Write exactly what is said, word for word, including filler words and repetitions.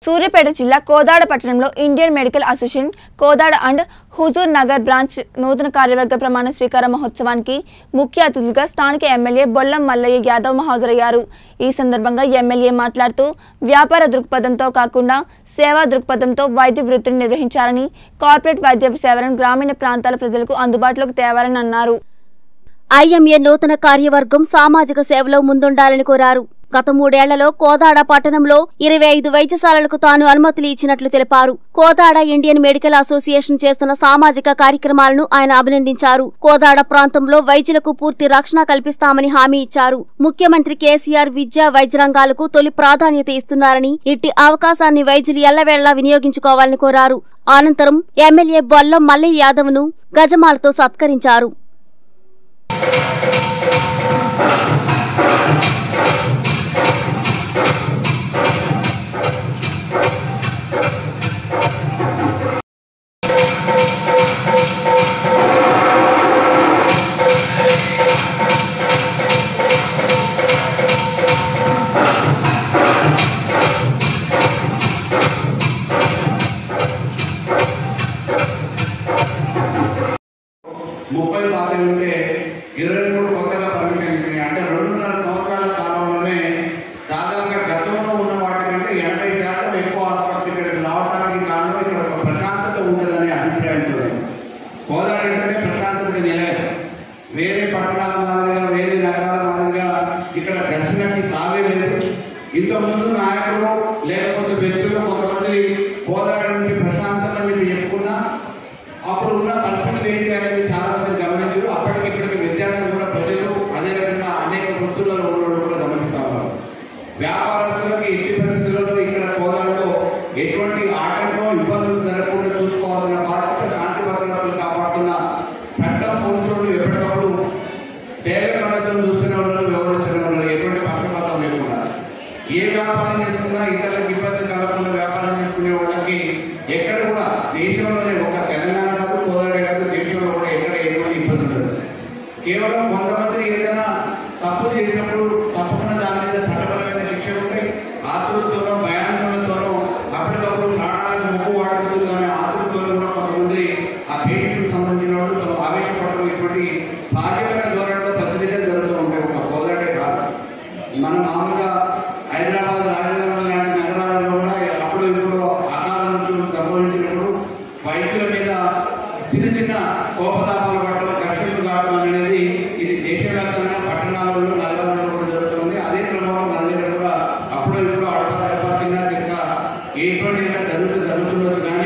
సూర్యాపేట జిల్లా కోదాడ పట్టణంలో Indian medical association Kodad and Huzurnagar branch నూతన కార్యవర్గ ప్రమాణ స్వీకార మహోత్సవానికి ముఖ్య అతిథులుగా స్థానిక ఎమ్మెల్యే బొల్లం మల్లయ్య యాదవ్ హాజరయ్యారు। ఈ సందర్భంగా ఎమ్మెల్యే మాట్లాడుతూ వ్యాపార దృక్పథంతో కాకుండా సేవా దృక్పథంతో వైద్య వృత్తిని నిర్వహించాలని, కార్పొరేట్ వైద్య సేవలను గ్రామీణ ప్రాంతాల ప్రజలకు అందుబాటులోకి తేవాలని అన్నారు। ఐఎంఏ నూతన కార్యవర్గం సామాజిక సేవలో ముందుండాలని కోరారు। గత మూడేళ్లలో కోదాడ పట్టణంలో ఇరవై ఐదు వైద్యశాలలకు తాను అనుమతులు ఇచ్చినట్లు తెలిపారు। కోదాడ ఇండియన్ మెడికల్ అసోసియేషన్ చేస్తున్న సామాజిక కార్యక్రమాలను ఆయన అభినందించారు। కోదాడ ప్రాంతంలో వైద్యులకు పూర్తి రక్షణ కల్పిస్తామని హామీ ఇచ్చారు। ముఖ్యమంత్రి కేసీఆర్ విద్యా వైద్య రంగాలకు తొలి ప్రాధాన్యత ఇస్తున్నారని, ఇట్టి అవకాశాన్ని వైద్యులు ఎల్లవేళలా వినియోగించుకోవాలని కోరారు। అనంతరం ఎమ్మెల్యే బొల్లం మల్లయ్య యాదవ్ ను గజమాలతో సత్కరించారు। ముప్పై పాతి ఉంటే ఇరవై మూడు కొత్తగా పర్మిషన్ ఇచ్చినాయి। అంటే రెండున్నర సంవత్సరాల కాలంలోనే దాదాపుగా గతంలో ఉన్న వాటికంటే ఎనభై శాతం ఎక్కువ ఆసుపత్రి ఇక్కడికి రావడానికి కారణం ఇక్కడ ఒక ప్రశాంతత ఉంటుందనే అభిప్రాయంతో కోదాడ అంటేనే ప్రశాంతత నిలయం। వేరే పట్టణాల మాదిరిగా వేరే నగరాల మాదిరిగా ఇక్కడ ఘర్షణకి తావే లేదు। ఇంతకుముందు నాయకులు లేకపోతే వ్యక్తులు కొంతమంది కోదాడ నుండి ప్రశాంతత మీరు చెప్పుకున్నా అప్పుడు ఉన్న పరిస్థితులు ఏంటి అనేది చాలా మంది గమనించారు। అప్పటికి ఇప్పటికి వ్యత్యాసం కూడా ప్రజలు అదేవిధంగా అనేక వృత్తులలో ఉన్న కూడా గమనిస్తా ఉన్నారు। వ్యాపారస్తులకి ఎట్టి పరిస్థితుల్లో ఇక్కడ కోదాడలో ఎటువంటి ఆటంకం ఇబ్బందులు జరగకుండా చూసుకోవాలన్న బాధ్యత శాంతి భద్రతలు కాపాడుతున్న చట్టం పోలీసులు ఎప్పటికప్పుడు డైరెక్ట్ పద్ధతులు చూస్తూనే ఉన్నారు, వ్యవహరిస్తూనే ఉన్నారు। ఎటువంటి పక్షపాతం లేకుండా ఏ వ్యాపారం చేసుకున్నా ఇతరులకు ఇబ్బంది కలగకుండా వ్యాపారం చేసుకునే వాళ్ళకి ఎక్కడ కూడా దేశంలోనే ఒక తెలంగాణ కాదు, కోదాడే కాదు, దేశంలో కూడా ఎక్కడ ఎటువంటి ఇబ్బంది ఉండదు। కేవలం కొంతమంది ఏదైనా తప్పు చేసినప్పుడు తప్పకుండా దాని మీద చట్టపరమైన శిక్షలు ఉంటాయి। ఆతృతతోనో భయాందోళనతోనో అప్పటికప్పుడు ప్రాణాలకు ముప్పు వాడుతూ కానీ ఆతృతతో కూడా కొంతమంది ఆ పేషెంట్కి సంబంధించిన వాళ్ళు తమ ఆవేశపడడం ఇటువంటి సహజమైన ధోరణిలో ప్రతినిధులు జరుగుతూ ఉంటాయి। ఒక కోదాడే కాదు, మనం మామూలుగా హైదరాబాద్ రాజధాని లాంటి నగరాలలో కూడా అప్పుడు ఇప్పుడు అకాల మృత్యులు సంభవించినప్పుడు వైద్యుల మీద చిన్న చిన్న కోపతాపాలు పడడం, ఘర్షణలు కావడం అనేది ఇది దేశవ్యాప్తంగా పట్టణాలలో నగరాలలో కూడా జరుగుతుంది। అదే క్రమంలో మన దగ్గర కూడా అప్పుడు ఇప్పుడు అడప అడప చిన్న చిన్న ఎటువంటి జరుగుతూ జరుగుతుండొచ్చు కానీ